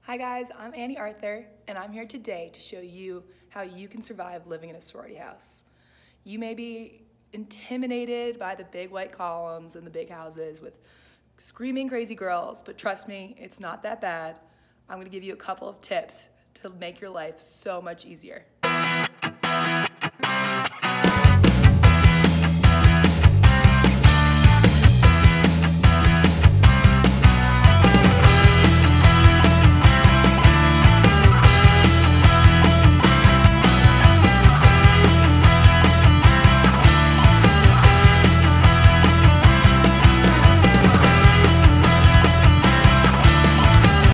Hi guys, I'm Annie Arthur, and I'm here today to show you how you can survive living in a sorority house. You may be intimidated by the big white columns and the big houses with screaming crazy girls, but trust me, it's not that bad. I'm gonna give you a couple of tips to make your life so much easier.